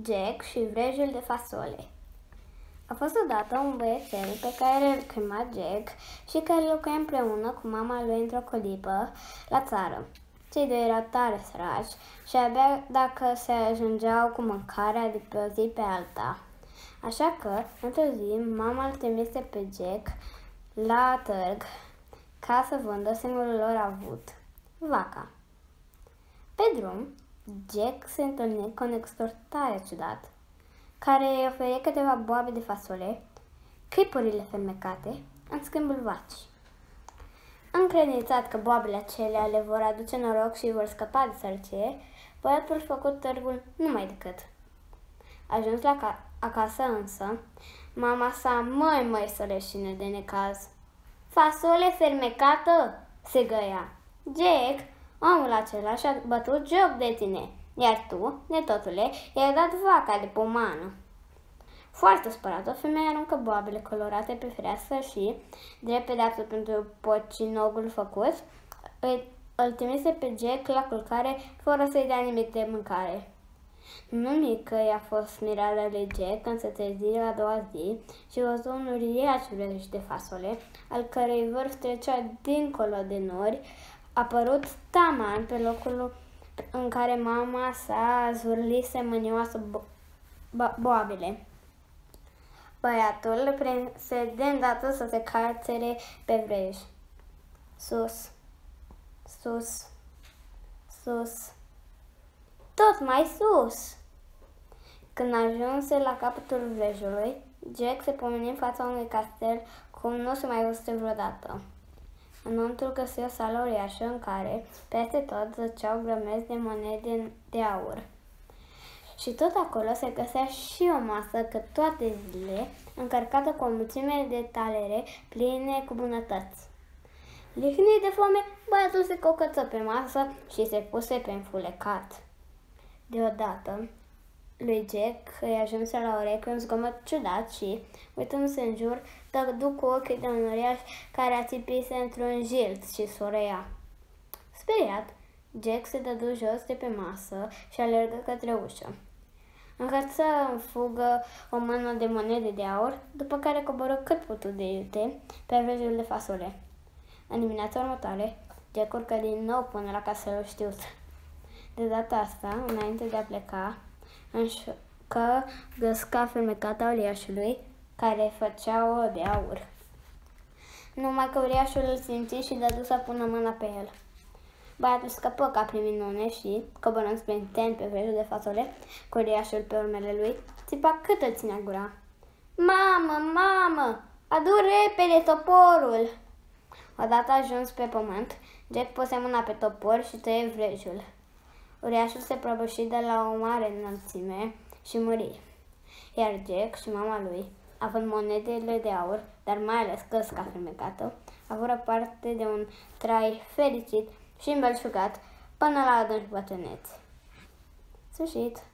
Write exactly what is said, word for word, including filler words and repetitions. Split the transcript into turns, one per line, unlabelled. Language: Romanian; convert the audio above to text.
Jack și vrejul de fasole. A fost odată un băiețel pe care îl chema Jack și care locuia împreună cu mama lui într-o colibă la țară. Cei doi erau tare săraci și abia dacă se ajungeau cu mâncarea de pe o zi pe alta. Așa că, într-o zi, mama îl trimise pe Jack la târg ca să vândă singurul lor avut, vaca. Pe drum, Jack se întâlni cu un necăsător tare ciudat, care îi oferea câteva boabe de fasole, chipurile fermecate, în schimbul vacii. Încredințat că boabele acelea le vor aduce noroc și vor scăpa de sărăcie, băiatul a făcut târgul numai decât. Ajuns la ca acasă însă, mama sa măi măi să leșine de necaz. Fasole fermecată, se găia. Jack, omul acela și-a bătut joc de tine, iar tu, netotule, i-ai dat vaca de pomană. Foarte spărată, femeia aruncă boabele colorate pe fereastră și, drept pedeapsă pentru pocinogul făcut, îl, îl trimise pe Jack la culcare fără să-i dea nimic de mâncare. Nu mică i-a fost mirarea lui Jack când se trezi a doua zi și văzu un uriaș vrej de fasole, al cărei vârf trecea dincolo de nori, a apărut taman pe locul în care mama sa zvârlise mânioasă bo bo boabele. Băiatul prinse de îndată să se carțere pe vrej. Sus, sus, sus, tot mai sus! Când ajunse la capătul vrejului, Jack se pomeni în fața unui castel cum nu se mai văzuse vreodată. Înăuntru găsi o sală uriașă în care, peste tot, zăceau grămezi de monede de aur. Și tot acolo se găsea și o masă cât toate zilele, încărcată cu o mulțime de talere pline cu bunătăți. Lihnit de foame, băiatul se cocăță pe masă și se puse pe înfulecat. Deodată, lui Jack îi ajunse la urechi un zgomot ciudat și, uitându-se în jur, dădu cu ochii de un uriaș care ațipise într-un jilt și sorea. Speriat, Jack se dădu jos de pe masă și alergă către ușă. Încărță în fugă o mână de monede de aur, după care coboră cât putu de iute pe vrejul de fasole. În dimineața următoare, Jack urcă din nou până la castelul știut. De data asta, înainte de a pleca, înșcă găsca fermecata uriașului, care făcea o de aur. Numai că uriașul îl simți și dădu să pună mâna pe el. Băiatul scăpă ca prin minune și, coborând sprintent pe vrejul de fasole, cu uriașul pe urmele lui, țipa cât îl ținea gura. Mamă, mamă, adu repede toporul! Odată ajuns pe pământ, Jack puse mâna pe topor și tăie vrejul. Uriașul se prăbuși de la o mare înălțime și muri, iar Jack și mama lui, având monedele de aur, dar mai ales căsca fermecată, avură parte de un trai fericit și îmbelșugat până la adânci bătrâneți. Sfârșit.